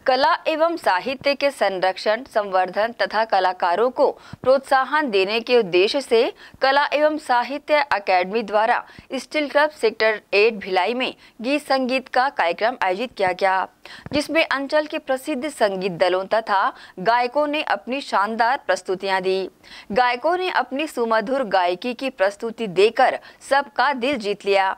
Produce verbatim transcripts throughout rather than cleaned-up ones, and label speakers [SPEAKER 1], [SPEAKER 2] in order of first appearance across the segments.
[SPEAKER 1] कला एवं साहित्य के संरक्षण, संवर्धन तथा कलाकारों को प्रोत्साहन देने के उद्देश्य से कला एवं साहित्य अकादमी द्वारा स्टील क्लब सेक्टर आठ भिलाई में गीत संगीत का कार्यक्रम आयोजित किया गया, जिसमें अंचल के प्रसिद्ध संगीत दलों तथा गायकों ने अपनी शानदार प्रस्तुतियां दी। गायकों ने अपनी सुमधुर गायकी की प्रस्तुति देकर सबका दिल जीत लिया।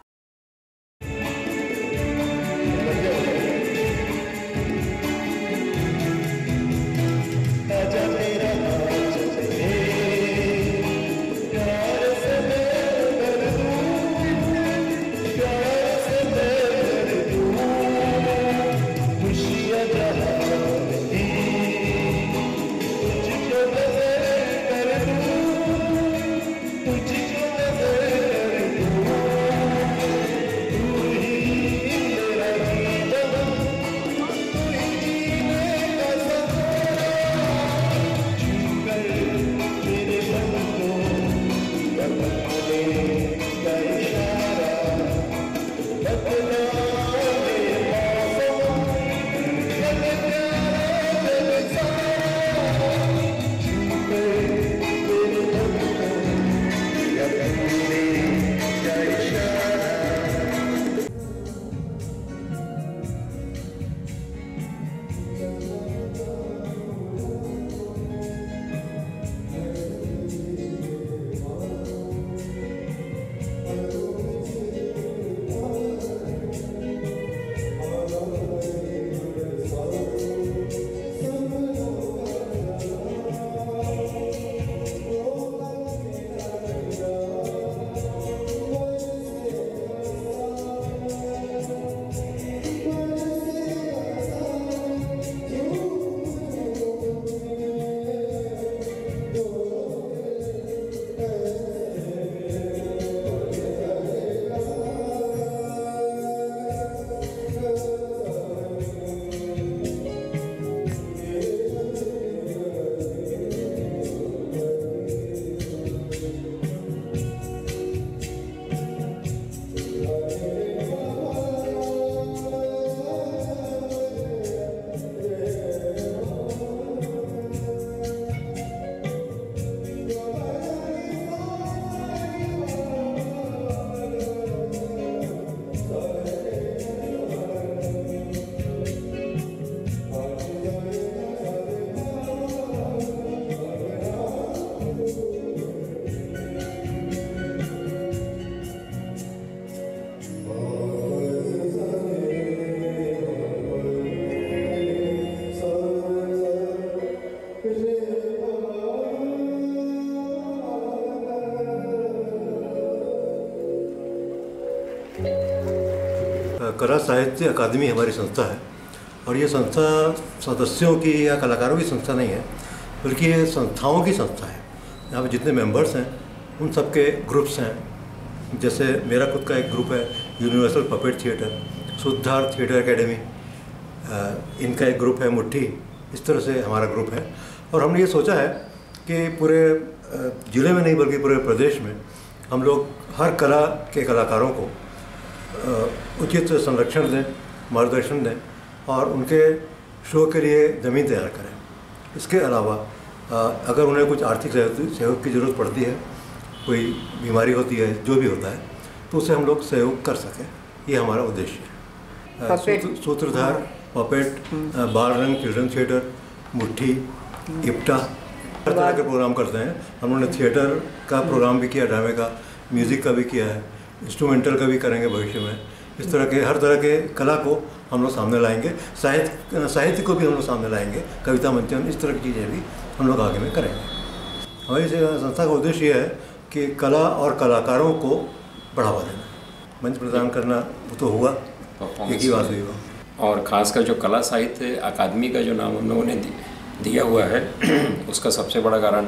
[SPEAKER 2] कला साहित्य अकादमी हमारी संस्था है और ये संस्था सदस्यों की या कलाकारों की संस्था नहीं है, बल्कि ये संस्थाओं की संस्था है। यहाँ पे जितने मेंबर्स हैं उन सब के ग्रुप्स हैं। जैसे मेरा खुद का एक ग्रुप है universal puppet theatre, Sudhar theatre academy, इनका एक ग्रुप है मुट्ठी। इस तरह से हमारा ग्रुप है और हमने ये सोचा है कि पूरे ज़िले में नहीं बल्कि पूरे प्रदेश में हम लोग हर कला के कलाकारों को उचित संरक्षण दें, मार्गदर्शन दें और उनके शो के लिए ज़मीन तैयार करें। इसके अलावा अगर उन्हें कुछ आर्थिक सहयोग की ज़रूरत पड़ती है, कोई बीमारी होती है, जो भी होता है, तो उसे हम लोग सहयोग कर सकें, ये हमारा उद्देश्य है। सूत्र, सूत्रधार, पपेट, बाल रंग, चिल्ड्रन थिएटर, मुट्ठी, इप्टा, हर तरह के प्रोग्राम करते हैं। हम लोगों ने थिएटर का प्रोग्राम भी किया, ड्रामे का, म्यूज़िक का भी किया है, इंस्ट्रूमेंटल का भी करेंगे भविष्य में। इस तरह के हर तरह के कला को हम लोग सामने लाएंगे, साहित्य साहित्य को भी हम लोग सामने लाएंगे, कविता मंचन, इस तरह की चीज़ें भी हम लोग आगे में करेंगे। हमारी संस्था का उद्देश्य ये है कि कला और कलाकारों को बढ़ावा देना, मंच प्रदान करना। वो तो हुआ, एक ही बात हुई हुआ।
[SPEAKER 3] और ख़ासकर जो कला साहित्य अकादमी का जो नाम हम लोगों ने दिया हुआ है उसका सबसे बड़ा कारण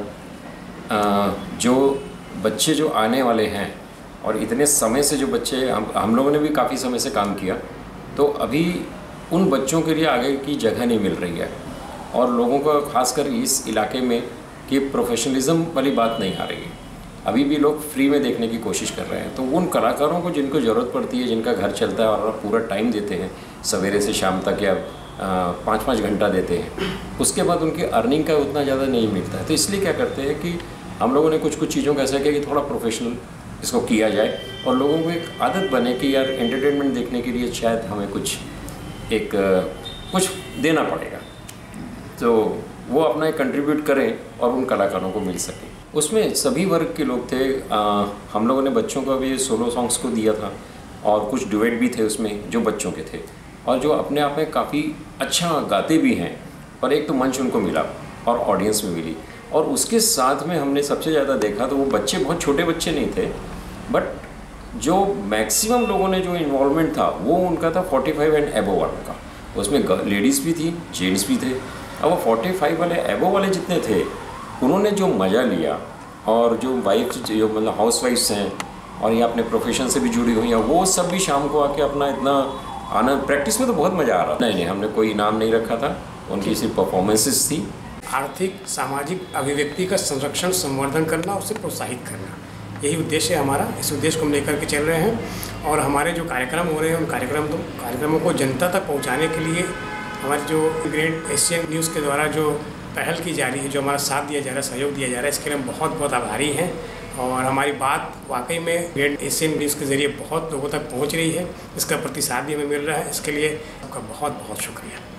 [SPEAKER 3] जो बच्चे जो आने वाले हैं और इतने समय से जो बच्चे हम हम लोगों ने भी काफ़ी समय से काम किया, तो अभी उन बच्चों के लिए आगे की जगह नहीं मिल रही है और लोगों को खासकर इस इलाके में कि प्रोफेशनलिज्म वाली बात नहीं आ रही है। अभी भी लोग फ्री में देखने की कोशिश कर रहे हैं। तो उन कलाकारों को जिनको ज़रूरत पड़ती है, जिनका घर चलता है और पूरा टाइम देते हैं सवेरे से शाम तक या पाँच पाँच घंटा देते हैं, उसके बाद उनकी अर्निंग का उतना ज़्यादा नहीं मिलता है। तो इसलिए क्या करते हैं कि हम लोगों ने कुछ कुछ चीज़ों का ऐसा किया कि थोड़ा प्रोफेशनल इसको किया जाए और लोगों को एक आदत बने कि यार एंटरटेनमेंट देखने के लिए शायद हमें कुछ एक कुछ देना पड़ेगा, तो वो अपना एक कंट्रीब्यूट करें और उन कलाकारों को मिल सके। उसमें सभी वर्ग के लोग थे। आ, हम लोगों ने बच्चों का भी सोलो सॉन्ग्स को दिया था और कुछ डुएट भी थे उसमें जो बच्चों के थे और जो अपने आप में काफ़ी अच्छा गाते भी हैं। और एक तो मंच उनको मिला और ऑडियंस में मिली, और उसके साथ में हमने सबसे ज़्यादा देखा तो वो बच्चे बहुत छोटे बच्चे नहीं थे, बट जो मैक्सिमम लोगों ने जो इन्वॉल्वमेंट था वो उनका था फोर्टी फाइव एंड एबो वालों का। उसमें लेडीज़ भी थी, जेंट्स भी थे। अब वो फोर्टी फाइव वाले एबो वाले जितने थे उन्होंने जो मज़ा लिया, और जो वाइफ जो मतलब हाउस वाइफ्स हैं और ये अपने प्रोफेशन से भी जुड़ी हुई हैं, वो सब भी शाम को आके अपना इतना आनंद, प्रैक्टिस में तो बहुत मज़ा आ रहा था। नहीं नहीं हमने कोई इनाम नहीं रखा था, उनकी सिर्फ परफॉर्मेंसेस थी।
[SPEAKER 4] आर्थिक सामाजिक अभिव्यक्ति का संरक्षण, संवर्धन करना, उसे प्रोत्साहित करना, यही उद्देश्य है हमारा। इस उद्देश्य को हम लेकर के चल रहे हैं और हमारे जो कार्यक्रम हो रहे हैं उन कार्यक्रम तो कार्यक्रमों को जनता तक पहुंचाने के लिए हमारे जो ग्रेट एशियन न्यूज़ के द्वारा जो पहल की जा रही है, जो हमारा साथ दिया जा रहा है, सहयोग दिया जा रहा है, इसके लिए हम बहुत बहुत आभारी हैं। और हमारी बात वाकई में ग्रेट एशियन न्यूज़ के ज़रिए बहुत लोगों तक पहुँच रही है, इसका प्रतिसाद भी हमें मिल रहा है। इसके लिए आपका बहुत बहुत शुक्रिया।